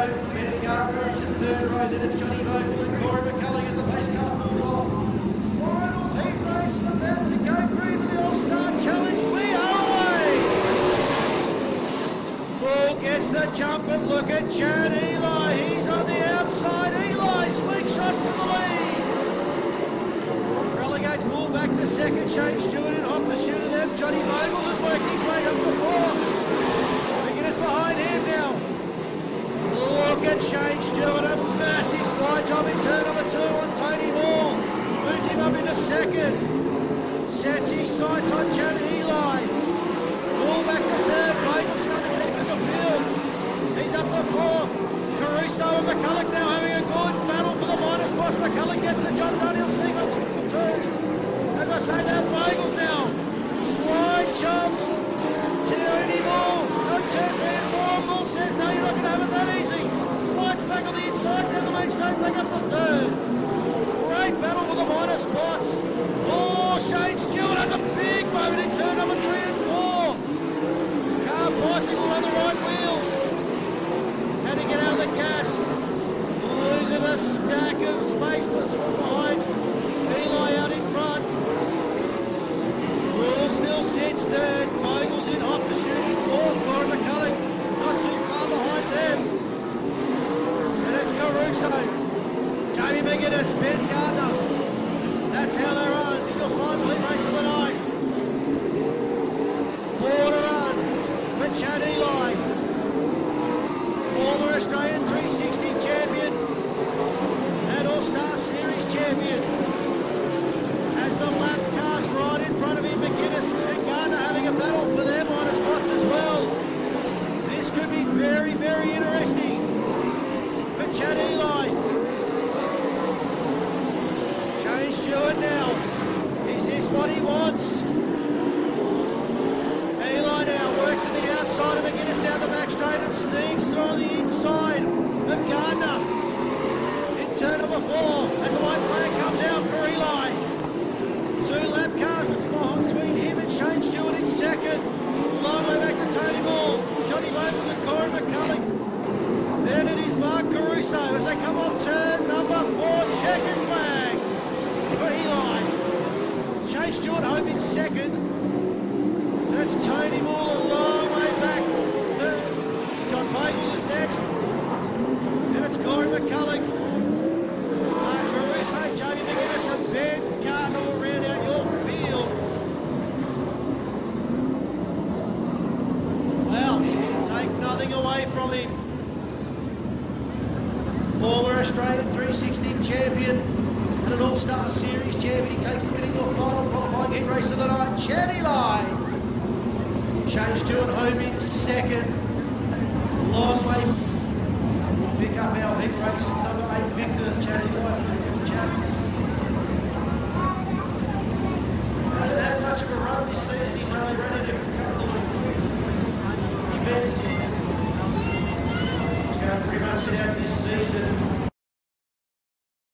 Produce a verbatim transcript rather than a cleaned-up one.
Ben Gardner up to third row, then it's Johnny Vogels and Corey McCullough as the pace car pulls off. Final heat race about to go through to the All-Star Challenge. We are away! Bull gets the jump and look at Chad Eli. He's on the outside. Eli, slick shot to the lead. Relegates Bull back to second. Shane Stewart in hot pursuit of them. Johnny Vogels is working his way up to fourth. McGuinness behind him now. Look at Shane Stewart, a massive slide job in turn number two on Tony Moore. Moves him up into second. Sets his sights on Chad Eli. Ball back to third. Vogels starting deep in the field. He's up to fourth. Caruso and McCullough now having a good battle for the minor spots. McCullough gets the John Daniel sneak on two. As I say that, Vogels now. Slide jumps. Tony Moore. No turn three and four. Bull says, no, you're not going to have it that easy. Flights back on the inside, down the main straight, back up to third. Great battle for the minor spots. Oh, Shane Stewart has a big moment in turn number three and four. Car bicycle on the right wheels. Had to get out of the gas. Loses a stack of space, but it's one behind. Eli out in front. Bull still sits third. Vogels in hot pursuit in fourth. Corey McCullough not too far behind them. And it's Caruso. Jamie McGuinness, Ben Gardner. That's how they run in your final heat race of the night. Four to run for Chad Eli. Former Australian three sixty champion and All-Star Series champion. As the lap cars right in front of him, McGuinness and Gardner having a battle for their minor spots as well. This could be very, very interesting for Chad Eli. Shane Stewart now. Is this what he wants? Eli now works to the outside of McGuinness down the back straight and sneaks through on the inside of Gardner. In turn number four, as the white flag comes out for Eli. Two lap cars between him and Shane Stewart in second. Long way back to Tony Moore. Johnny Vogels and Corey McCullough. Then it is Mark Caruso as they come off turn number four. Checkered flag for Eli. Shane Stewart home in second. And it's Tony Moore a long way back. Third. John Vogels is next. Then it's Corey McCullough. Mark Caruso, Jamie McGuinness and Ben Gardner will round out your field. Well, take nothing away from him. Former Australian three sixty champion and an All-Star Series champion. He takes the win in your final qualifying heat race of the night. Chad Eli. Shane Stewart home in second. Long way. We'll pick up our heat race number eight victor, Chad Eli. Chad. Hasn't had much of a run this season. He's only run in a couple of events. He's going to pretty much sit out this season.